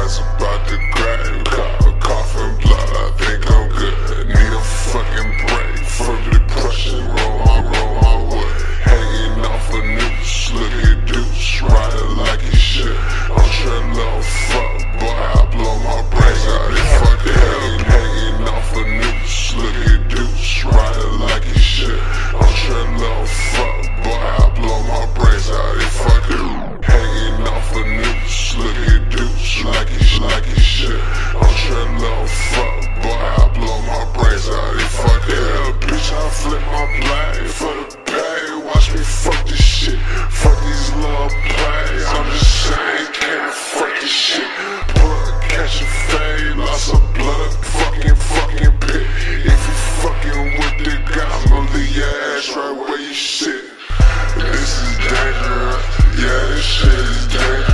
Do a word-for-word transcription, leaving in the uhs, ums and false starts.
ass about to grab. Cough, coughing blood, I think I'm good. Need a fucking break from depression. Roll my, roll my wood. Hanging off a noose, look at Deuce, riding like he should. I'm trying to fuck, boy, I blow my brains out. If fucking hanging, hanging off a noose, look at Deuce, riding like he should. I'm trying to fuck, boy, I blow my brains out. If fucking hanging off a noose, look at Deuce, like he, like he should. I'm trying to fuck, boy, I blow my brains out. If fucking hell, bitch, I flip my blade for the pay. Watch me fuck this shit, fuck these little plays. I'm just saying, can't fuck this shit. Blood catch a fade, lots of blood, fucking fucking pit. If you fucking with the guy, I'ma leave your ass right where you sit. This is dangerous, yeah, this shit is dangerous.